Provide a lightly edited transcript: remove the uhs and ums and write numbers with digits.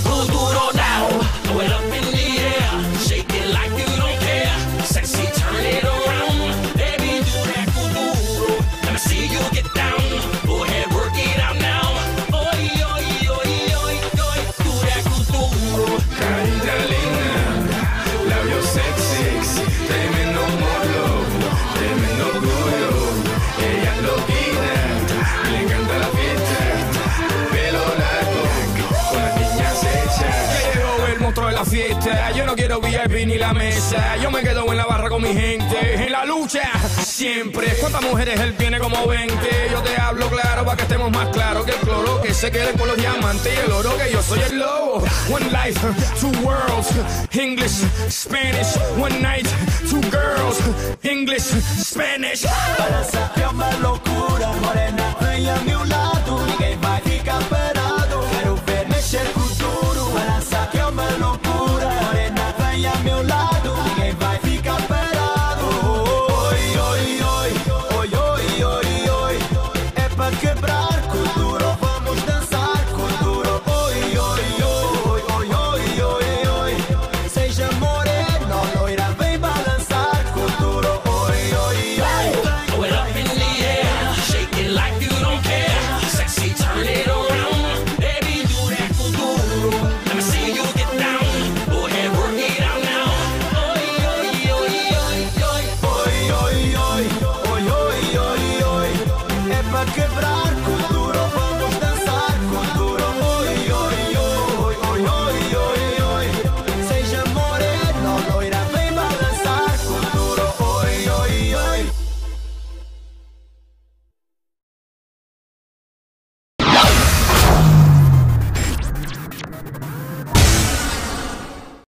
Futuro now, throw it up in the air, shake it like you don't care. Sexy, turn it around, baby, do that futuro. Let me see you get down. Go ahead, work it out now. Oi, oi, oi, oi, oi, do that futuro. Carita linda, labios sexy, tremendo morlo, tremendo orgullo. Ella es loquita, le encanta la fiesta, pelo largo, con las niñas hechas. Llegó el monstruo de la fiesta, yo no quiero VIP ni la mesa, yo me quedo en la barra con mi gente, en la lucha, siempre. ¿Cuántas mujeres él tiene? Como 20, yo te hablo claro para que estemos más claros que el cloro, que se quede con los diamantes y el oro, que yo soy el lobo. One life, two worlds, English, Spanish, one night, two girls, English, Spanish. Balança é uma loucura, morena, vem a meu lado, ninguém vai ficar parado. Quero ver mexer com duro. Balança é uma loucura, morena, vem a meu lado, ninguém vai ficar parado. Oi, oi, oi, oi, oi, oi, oi. É pra quebrar com duro, vamos dançar com duro. Oi, oi, oi, oi, oi, oi, oi. Seja morena, loira, vem balançar com duro. Oi, oi, oi. Throw it up in the air, shake it like you don't care. Sexy, turn it around, baby, do that futuro. Let me see you get down. Go ahead, work it out now. Oi, oi, oi, oi, oi. Oi, oi, oi, oi, oi, oi, oi. É pra quebrar com duro.